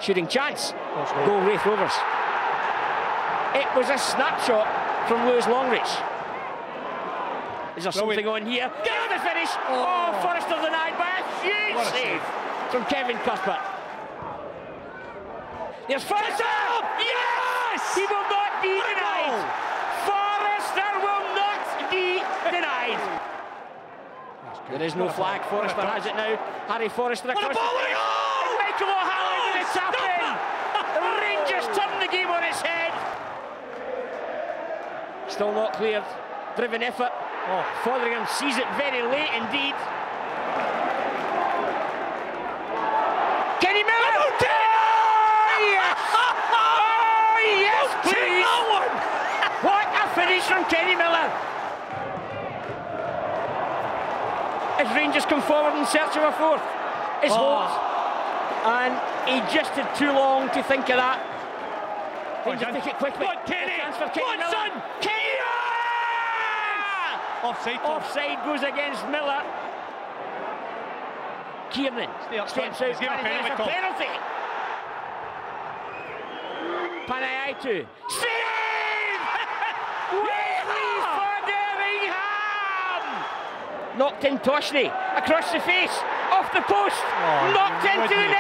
shooting chance. Goal Raith Rovers. It was a snapshot from Lewis Longreach. Is there something on here? Get the finish! Oh, Forrester denied by a huge save from Kevin Cuthbert. There's Forrester! Yes! He will not be denied! Forrester will not be denied! There is no flag. Forrester has it now. Harry Forrester across the ball. And Michael O'Halloran with a tap in. The Rangers turn the game on its head. Still not cleared. Driven effort. Fotheringham sees it very late indeed. Kenny Miller! Yes! Oh, yes, please! What a finish from Kenny Miller! As Rangers come forward in search of a fourth, is Holt, and he just had too long to think of that. Rangers take it quickly. Kenny! Kenny Miller. Kenny! Offside. Offside goes against Miller. Kiernan steps out. There's a penalty. Panayiotou. Save! Wesley Fotheringham! Knocked in Toshney. Across the face. Off the post. Knocked into the net.